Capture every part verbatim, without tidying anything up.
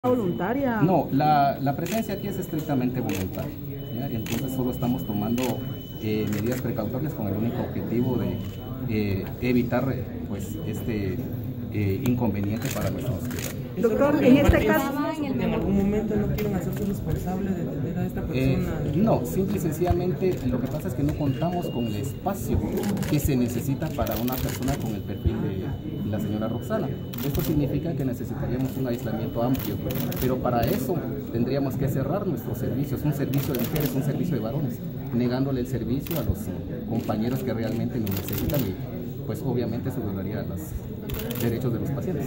Voluntaria. No, la, la presencia aquí es estrictamente voluntaria, ¿ya? Entonces solo estamos tomando eh, medidas precautorias con el único objetivo de eh, evitar pues este eh, inconveniente para nuestros ciudadanos. Doctor, en este caso, ¿en algún momento no quieren hacerse responsables de tener a esta persona? Eh, no, simple y sencillamente lo que pasa es que no contamos con el espacio que se necesita para una persona con el perfil de la señora Roxana. Esto significa que necesitaríamos un aislamiento amplio, pero para eso tendríamos que cerrar nuestros servicios, un servicio de mujeres, un servicio de varones, negándole el servicio a los compañeros que realmente lo necesitan y pues obviamente eso violaría los derechos de los pacientes.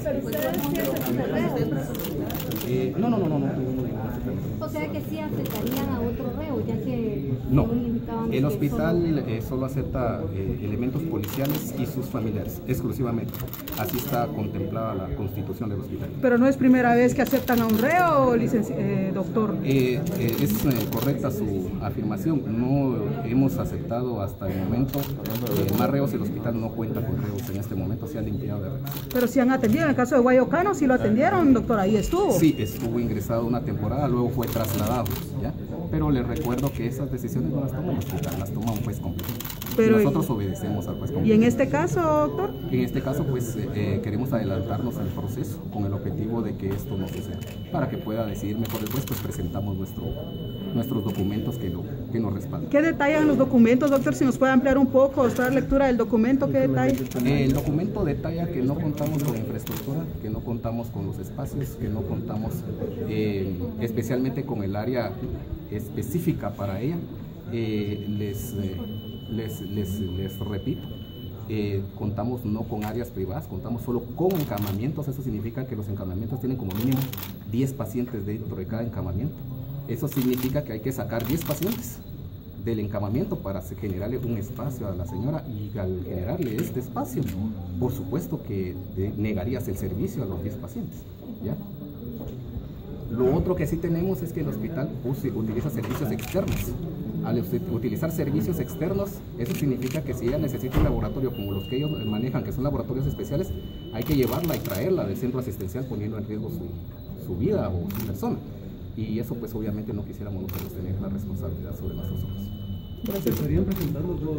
Eh, no, no, no, no, no, no, no. O sea que sí aceptarían a otro reo, ya que no, el hospital eh, solo acepta eh, elementos policiales y sus familiares, exclusivamente. Así está contemplada la constitución del hospital. Pero no es primera vez que aceptan a un reo, eh, doctor. Eh, eh, es eh, correcta su afirmación. No hemos aceptado hasta el momento eh, más reos y el hospital no cuenta con reos en este momento, se han limpiado de reos. Pero si han atendido, en el caso de Guayocano, sí lo atendieron, doctor, ahí estuvo. Sí, estuvo ingresado una temporada, luego fue trasladado, ¿ya? Pero les recuerdo que esas decisiones no las toma el hospital, las toma un juez competente. Pero nosotros obedecemos al juez competente. ¿Y en este caso, doctor? En este caso, pues, eh, queremos adelantarnos al proceso con el objetivo de que esto no suceda. Para que pueda decidir mejor el juez, pues presentamos nuestro, nuestros documentos que, lo, que nos respaldan. ¿Qué detallan los documentos, doctor? Si nos puede ampliar un poco, dar lectura del documento, ¿qué detalla? El documento detalla que no contamos con infraestructura, que no contamos con los espacios, que no contamos eh, especialmente con el área específica para ella. Eh, les, eh, les, les, les repito, eh, contamos no con áreas privadas, contamos solo con encamamientos. Eso significa que los encamamientos tienen como mínimo diez pacientes dentro de cada encamamiento. Eso significa que hay que sacar diez pacientes del encamamiento para generarle un espacio a la señora, y al generarle este espacio, por supuesto que negarías el servicio a los diez pacientes, ¿ya? Lo otro que sí tenemos es que el hospital use, utiliza servicios externos. Al utilizar servicios externos, eso significa que si ella necesita un laboratorio como los que ellos manejan, que son laboratorios especiales, hay que llevarla y traerla del centro asistencial poniendo en riesgo su, su vida o su persona. Y eso pues obviamente no quisiéramos nosotros tener la responsabilidad sobre nuestros ojos. Gracias.